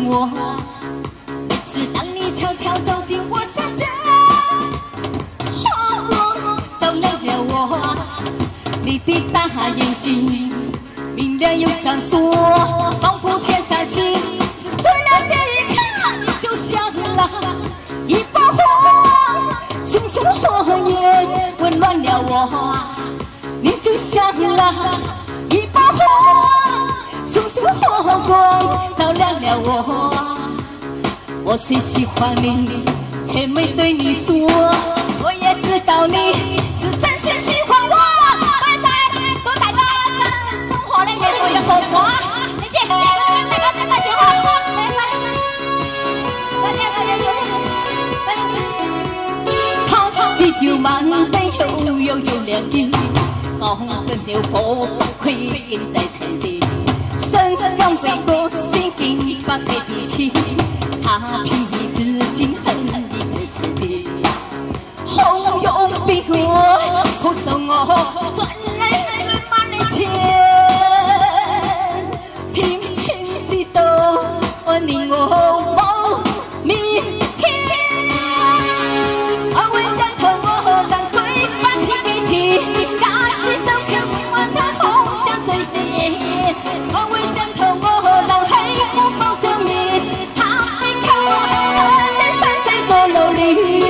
我。每次当你悄悄走进我身边，哦，照亮了我。你的大眼睛明亮又闪烁，仿佛天上星。最亮的一刻，你就像那一把火，熊熊火焰温暖了我。你就像那一把火，熊熊火光照亮了我。我虽喜欢你，却没对你说。我也知道你是真心喜欢我。拜山，祝大家生活的越过越红火。谢谢，大家现在结婚。拜山，再见，好喜就满地有良意，高枕流火亏影在前进。深深让飞过心境把背提起，他凭一支金恨一直刺激。后用逼我，护着我，转来人马面前，频频激动，令我梦明天。而为将头我当嘴巴起鼻涕，假戏手片我的红像最甜。而为将头我当黑虎抱着你，他没看我人山水做楼里。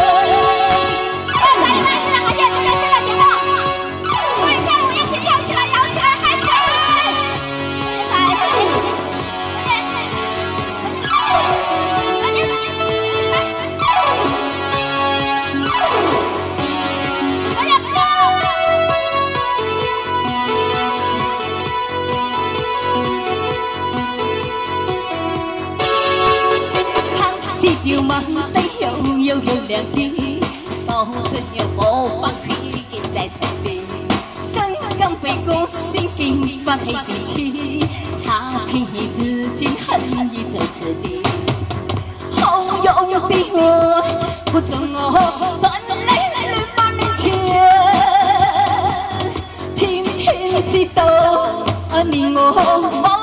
就满地有良地，保证有火把可以在前边。山岗飞过心病把黑比起，他凭一支金恨一直刺激。后用逼我，不准我转来人马面前，频频激动，令我梦。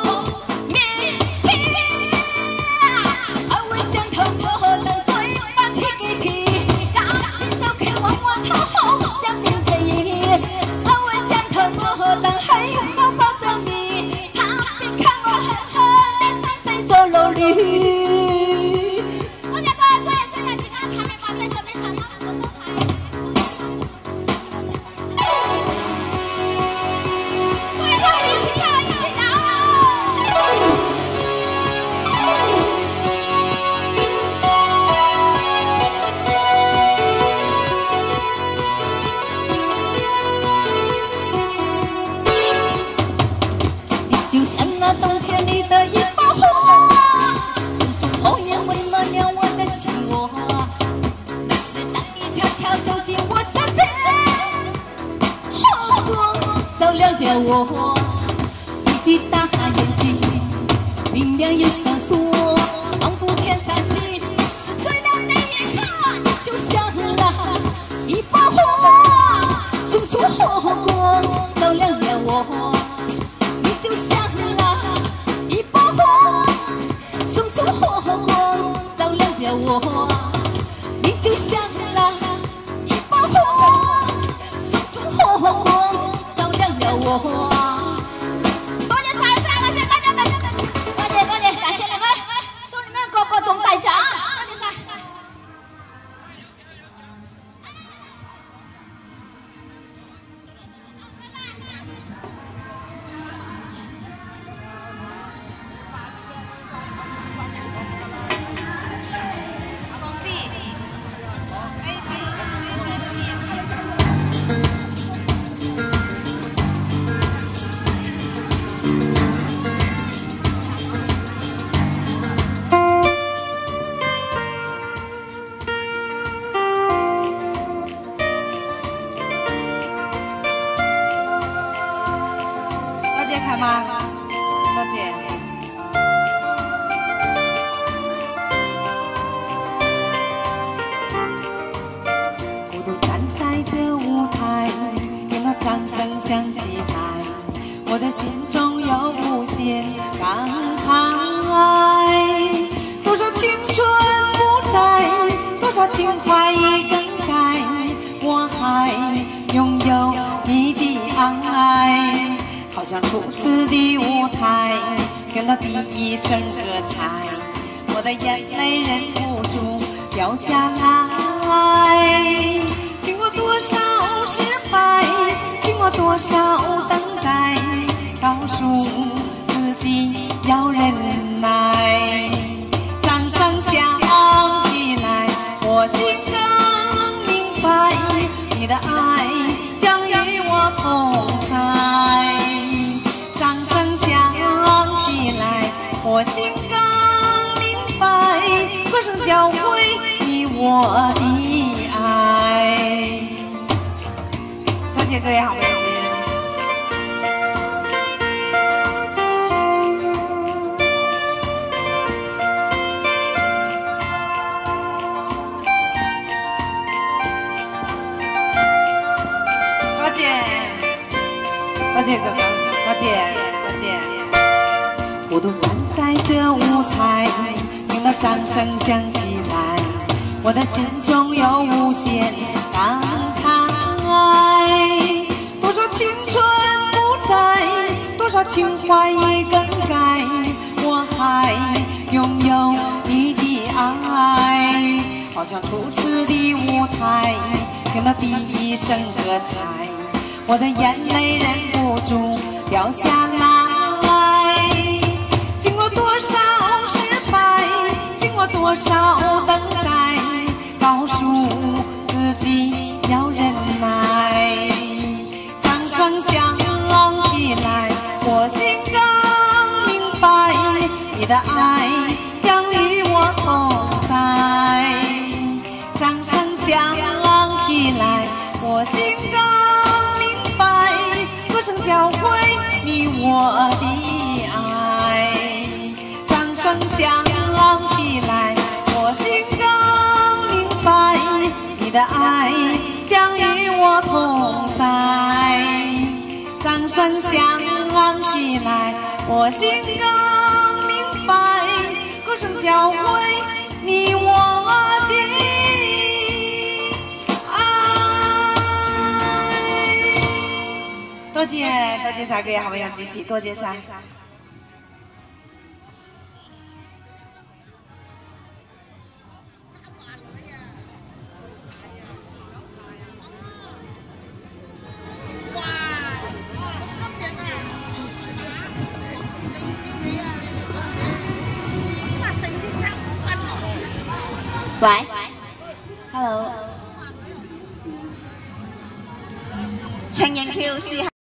就像那冬天里的一把火，熊熊火焰温暖了我的心窝。每次当你悄悄走进我身边，火光照亮了我。你的大眼睛明亮又闪烁，仿佛天上星。是最亮的一刻，你就像那一把火，熊熊火光照亮了我。你就像一把火，熊熊火光照亮了我。你就像那一把火，熊熊火光照亮了我。多谢三三，感谢大家的，多谢，感谢你们，祝你们个个中大奖。多谢三。 看吗？多谢。孤独站在这舞台，听那掌声响起来，我的心中有无限感慨。 情怀已更改，我还拥有你的爱，好像初次的舞台，听到第一声歌唱，我的眼泪忍不住掉下来。经过多少失败，经过多少等待，告诉自己要忍耐。掌声响起来，我心更明白，你的爱将与我同在。掌声响起来，我心更明白，歌声教会你我的爱。多谢各位好朋友。多谢哥哥，多谢多谢。我都站在这舞台，听到掌声响起来，我的心中有无限感慨。多少青春不在，多少情怀已更改，我还拥有你的爱，好像初次的舞台，听到第一声歌唱，我的眼泪忍不住掉下来。经过多少失败，经过多少等待，告诉自己要忍耐。掌声响起来，我心更明白，你的爱将与我同在。掌声响起来，我心更歌声教会你我的爱。掌声响起来，我心更明白，你的爱将与我同在。掌声响起来，我心更明白，歌声教会你我的多谢多谢晒各位好朋友支持，多謝晒。 喂 ，Hello，情人橋是。